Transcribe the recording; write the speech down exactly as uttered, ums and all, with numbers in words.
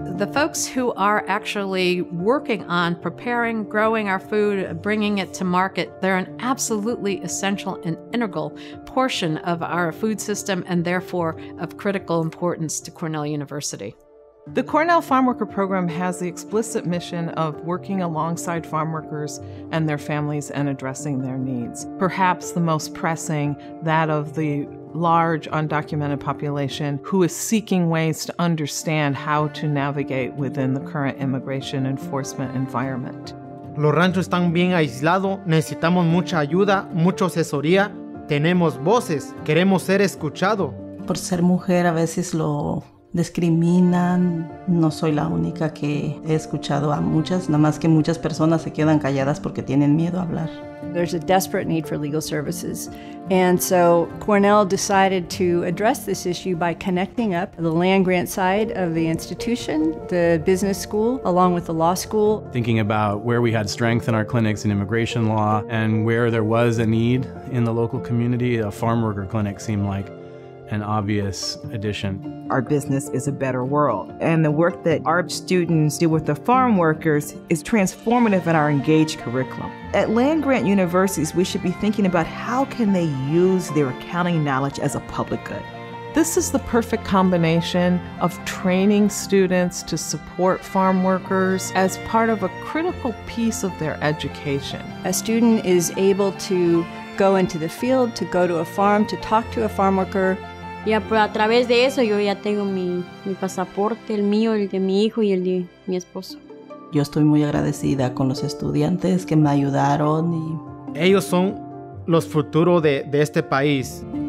The folks who are actually working on preparing, growing our food, bringing it to market, they're an absolutely essential and integral portion of our food system and therefore of critical importance to Cornell University. The Cornell Farm Worker Program has the explicit mission of working alongside farm workers and their families and addressing their needs. Perhaps the most pressing, that of the large undocumented population who is seeking ways to understand how to navigate within the current immigration enforcement environment. Los ranchos están bien aislados, necesitamos mucha ayuda, mucha asesoría, tenemos voces, queremos ser escuchados. Por ser mujer a veces lo discriminan, no soy la única que he escuchado a muchas, nada más que muchas personas se quedan calladas porque tienen miedo a hablar. There's a desperate need for legal services, and so Cornell decided to address this issue by connecting up the land-grant side of the institution, the business school, along with the law school. Thinking about where we had strength in our clinics in immigration law and where there was a need in the local community, a farm worker clinic seemed like an obvious addition. Our business is a better world, and the work that our students do with the farm workers is transformative in our engaged curriculum. At land-grant universities, we should be thinking about how can they use their accounting knowledge as a public good. This is the perfect combination of training students to support farm workers as part of a critical piece of their education. A student is able to go into the field, to go to a farm, to talk to a farm worker. Y a, a través de eso yo ya tengo mi, mi pasaporte, el mío, el de mi hijo y el de mi esposo. Yo estoy muy agradecida con los estudiantes que me ayudaron. Y ellos son los futuros de, de este país.